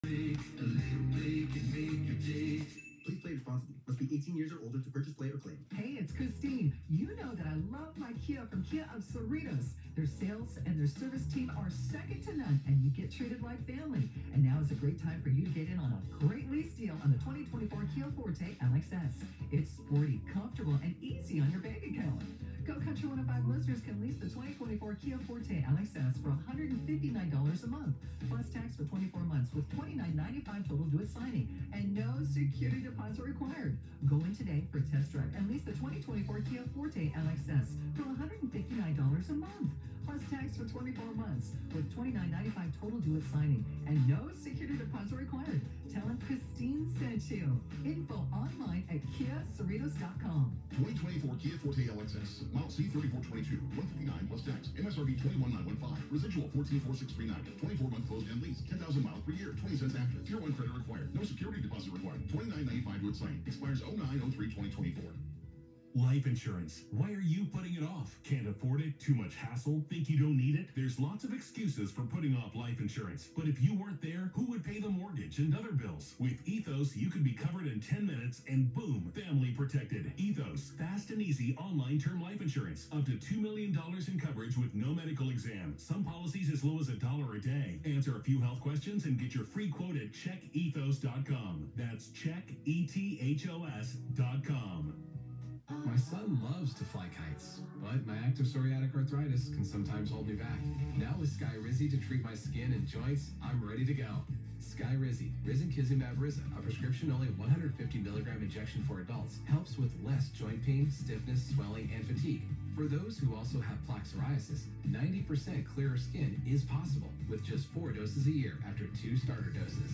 A little play can make your day. Please play responsibly. Must be 18 years or older to purchase, play, or claim. Hey, it's Christine. You know that I love my Kia from Kia of Cerritos. Their sales and their service team are second to none, and you get treated like family. And now is a great time for you to get in on a great lease deal on the 2024 Kia Forte LXS. It's sporty, comfortable, and easy on your bank account. Go Country 105 listeners can lease the 2024 Kia Forte LXS for $159 a month, plus tax for 24 months with $29.95 total due at signing, and no security deposit required. Go in today for a test drive and lease the 2024 Kia Forte LXS for $159 a month, plus tax for 24 months with $29.95 total due at signing, and no security deposit required. Tell them Christine sent you. Info online at KiaCerritos.com. 2024 Kia Forte LXS. Model C3422. 159 plus tax. MSRP 21915. Residual 144,639. 24-month closed-end lease. 10,000 miles per year. 20 cents after. Tier 1 credit required. No security deposit required. $29.95 to its sign. Expires 09/03/2024. Life insurance. Why are you putting it off? Can't afford it? Too much hassle? Think you don't need it? There's lots of excuses for putting off life insurance. But if you weren't there, who would pay the mortgage and other bills? With Ethos, you could be covered in 10 minutes and boom, family protected. Ethos, fast and easy online term life insurance. Up to $2 million in coverage with no medical exam. Some policies as low as $1 a day. Answer a few health questions and get your free quote at checkethos.com. That's checkethos.com. My son loves to fly kites, but my active psoriatic arthritis can sometimes hold me back. Now with Skyrizi to treat my skin and joints, I'm ready to go. Skyrizi, risankizumab Riza, a prescription-only 150 milligram injection for adults, helps with less joint pain, stiffness, swelling, and fatigue. For those who also have plaque psoriasis, 90% clearer skin is possible with just 4 doses a year after 2 starter doses.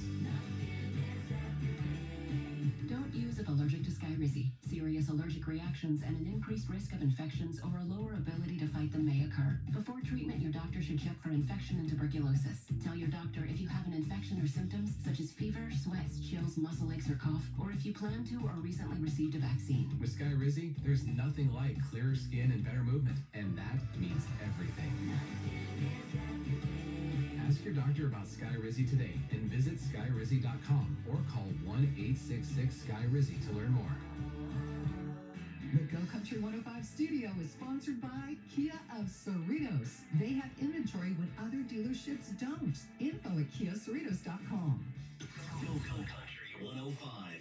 Don't use if allergic to Skyrizi. Serious allergic reactions and an increased risk of infections or a lower ability to fight them may occur. Before treatment, your doctor should check for infection and tuberculosis. Tell your doctor if you have an infection or symptoms such as fever, sweats, chills, muscle aches, or cough, or if you plan to or recently received a vaccine. With Skyrizi, there's nothing like clearer skin and better movement, and that means everything. Ask your doctor about Skyrizi today and visit skyrizi.com or call 1-866-SKYRIZI to learn more. The Go Country 105 studio is sponsored by Kia of Cerritos. They have inventory when other dealerships don't. Info at KiaCerritos.com. Go Country 105.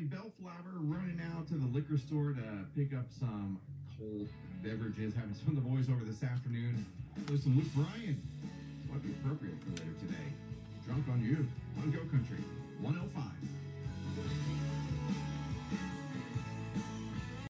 Bellflower running out to the liquor store to pick up some cold beverages, having some of the boys over this afternoon. There's some Luke Bryan. This might be appropriate for later today. Drunk on You on Go Country 105.